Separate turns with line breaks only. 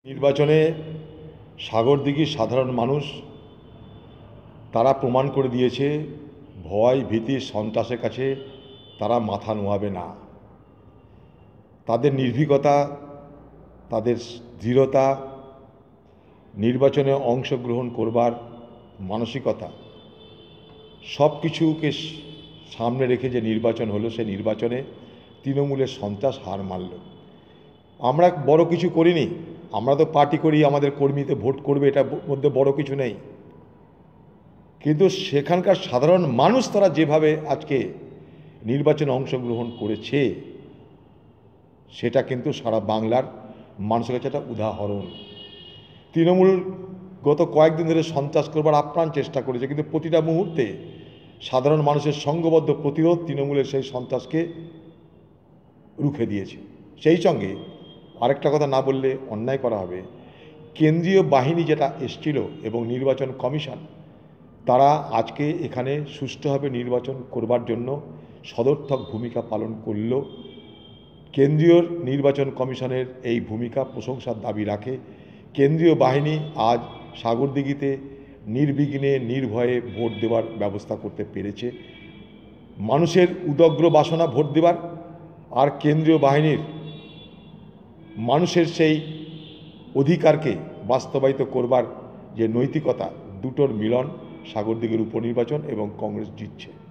নির্বাচনে সাগরদিঘির সাধারণ মানুষ তারা প্রমাণ করে দিয়েছে ভয় ভীতি সন্ত্রাসের কাছে তারা মাথা নোয়াবে না। তাদের নির্ভীকতা, তাদের দৃঢ়তা, নির্বাচনে অংশগ্রহণ করবার মানসিকতা, সব কিছুকে সামনে রেখে যে নির্বাচন হলো, সেই নির্বাচনে তৃণমূলের সন্ত্রাস হার মানল। আমরা বড় কিছু করিনি, আমরা তো পার্টি করি, আমাদের কর্মীতে ভোট করবে, এটার মধ্যে বড় কিছু নেই। কিন্তু সেখানকার সাধারণ মানুষ তারা যেভাবে আজকে নির্বাচনে অংশগ্রহণ করেছে, সেটা কিন্তু সারা বাংলার মানুষের কাছে একটা উদাহরণ। তৃণমূল গত কয়েকদিন ধরে সন্ত্রাস করবার আপ্রাণ চেষ্টা করেছে, কিন্তু প্রতিটা মুহূর্তে সাধারণ মানুষের সংঘবদ্ধ প্রতিরোধ তৃণমূলের সেই সন্ত্রাসকে রুখে দিয়েছে। সেই সঙ্গে আরেকটা কথা না বললে অন্যায় করা হবে, কেন্দ্রীয় বাহিনী যেটা এসছিল এবং নির্বাচন কমিশন, তারা আজকে এখানে সুষ্ঠুভাবে নির্বাচন করবার জন্য সদর্থক ভূমিকা পালন করল। কেন্দ্রীয় নির্বাচন কমিশনের এই ভূমিকা প্রশংসার দাবি রাখে। কেন্দ্রীয় বাহিনী আজ সাগরদিঘিতে নির্বিঘ্নে নির্ভয়ে ভোট দেওয়ার ব্যবস্থা করতে পেরেছে। মানুষের উদগ্র বাসনা ভোট দেবার আর কেন্দ্রীয় বাহিনীর মানুষের সেই অধিকারকে বাস্তবায়িত করবার যে নৈতিকতা, দুটোর মিলন সাগরদিঘির উপনির্বাচন এবং কংগ্রেস জিতছে।